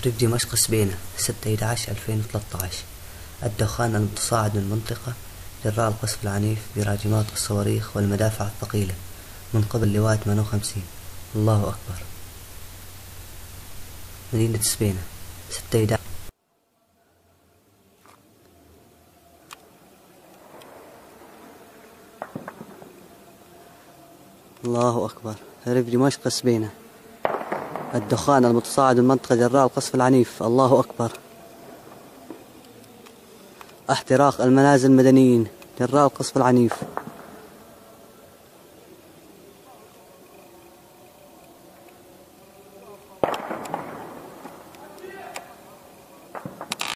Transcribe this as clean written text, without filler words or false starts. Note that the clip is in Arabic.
ريف دمشق سبينة 6/11/2013. الدخان المتصاعد من المنطقة جراء القصف العنيف براجمات الصواريخ والمدافع الثقيلة من قبل لواء 58. الله أكبر. مدينة سبينة 6/11. الله أكبر. ريف دمشق سبينة. الدخان المتصاعد من المنطقة جراء القصف العنيف. الله أكبر. احتراق المنازل المدنيين جراء القصف العنيف.